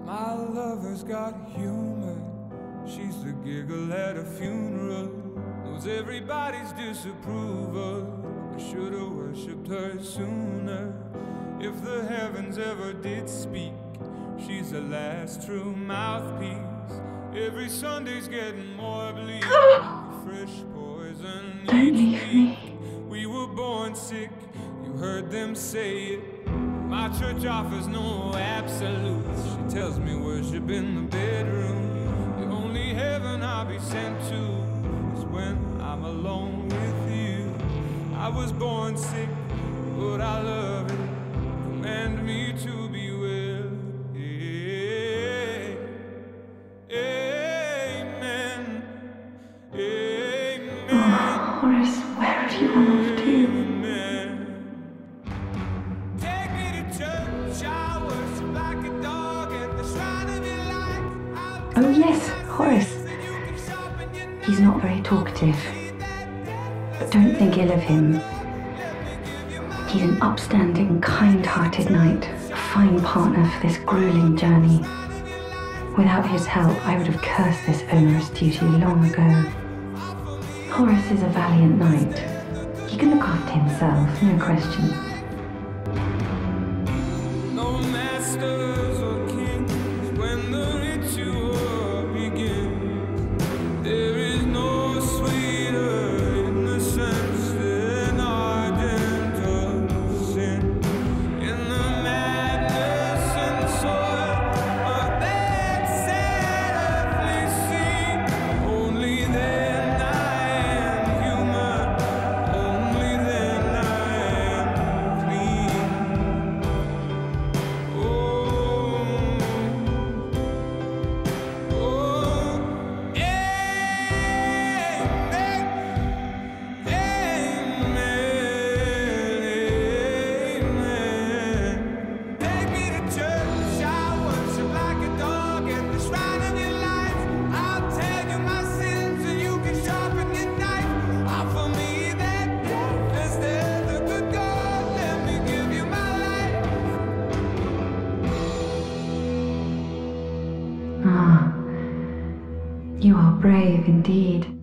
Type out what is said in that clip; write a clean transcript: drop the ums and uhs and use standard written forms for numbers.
My lover's got humor. She's the giggle at a funeral. Knows everybody's disapproval. I should've worshipped her sooner. If the heavens ever did speak, she's the last true mouthpiece. Every Sunday's getting more bleak. Fresh poison. Don't leave me. We were born sick. You heard them say it. My church offers no absolutes. She tells me worship in the bedroom. The only heaven I'll be sent to is when I'm alone with you. I was born sick, but I love it. Command me to be well. Amen. Amen. Oh, Horace, where have you gone off to? Oh yes, Horace. He's not very talkative, but don't think ill of him. He's an upstanding, kind-hearted knight, a fine partner for this grueling journey. Without his help, I would have cursed this onerous duty long ago. Horace is a valiant knight. He can look after himself, no question. No masters or kings when the ritual begins. There is no sweeter innocence than ardent of sin. In the madness and soil of that sad earthly scene, only then I am human, only then I am clean. Oh, amen. Take me to church, I worship like a dog at the shrine of your life. I'll tell you my sins and you can sharpen your knife. Offer me that death instead of good God. Let me give you my life. Ah, you are brave indeed.